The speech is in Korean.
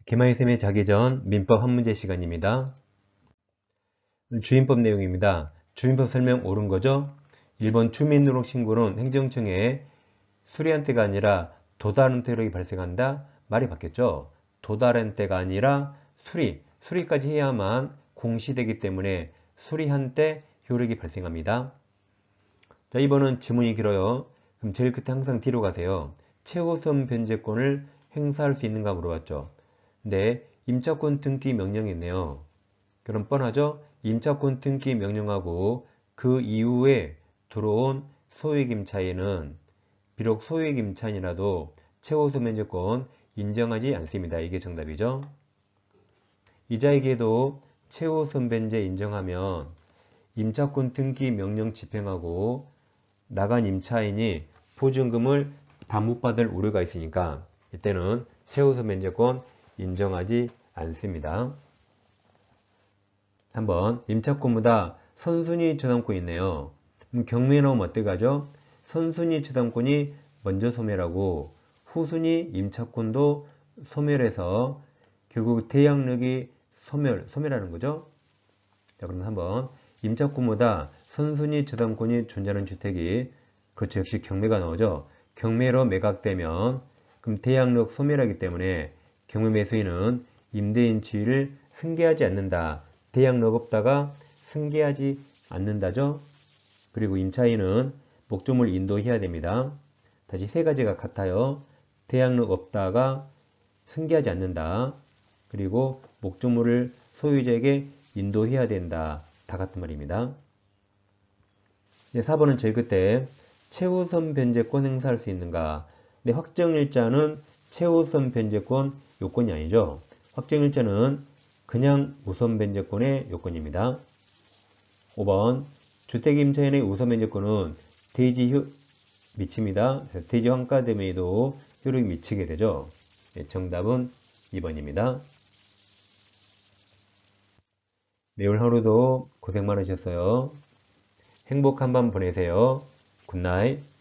개마이쌤의 자기 전 민법 한 문제 시간입니다. 주민법 내용입니다. 주민법 설명 옳은 거죠? 1번 주민등록 신고는 행정청에 수리한 때가 아니라 도달한 때로 발생한다? 말이 바뀌었죠? 도달한 때가 아니라 수리까지 해야만 공시되기 때문에 수리한 때 효력이 발생합니다. 자, 2번은 지문이 길어요. 그럼 제일 끝에 항상 뒤로 가세요. 최우선 변제권을 행사할 수 있는가 물어봤죠. 네, 임차권 등기 명령이 있네요. 그럼 뻔하죠? 임차권 등기 명령하고 그 이후에 들어온 소유액 임차인은 비록 소유액 임차인이라도 최우선 변제권 인정하지 않습니다. 이게 정답이죠. 이자에게도 최우선 변제 인정하면 임차권 등기 명령 집행하고 나간 임차인이 보증금을 다 못 받을 우려가 있으니까 이때는 최우선 변제권 인정하지 않습니다. 3번 임차권보다 선순위 저당권이 있네요. 그럼 경매에 나오면 어떻게 하죠? 선순위 저당권이 먼저 소멸하고 후순위 임차권도 소멸해서 결국 대양력이 소멸하는 거죠. 자, 그럼 한번 임차권보다 선순위 저당권이 존재하는 주택이 그렇죠. 역시 경매가 나오죠. 경매로 매각되면 그럼 대양력 소멸하기 때문에 경매 매수인은 임대인 지위를 승계하지 않는다. 대양력 없다가 승계하지 않는다죠. 그리고 임차인은 목조물 인도해야 됩니다. 다시 세 가지가 같아요. 대양력 없다가 승계하지 않는다. 그리고 목조물을 소유자에게 인도해야 된다. 다 같은 말입니다. 네, 4번은 제일 끝에 최우선 변제권 행사할 수 있는가? 네, 확정일자는 최우선 변제권 요건이 아니죠. 확정일자는 그냥 우선 변제권의 요건입니다. 5번 주택임차인의 우선 변제권은 대지 미칩니다. 대지 환가됨에도 효력이 미치게 되죠. 네, 정답은 2번입니다. 매일 하루도 고생 많으셨어요. 행복한 밤 보내세요. 굿나잇.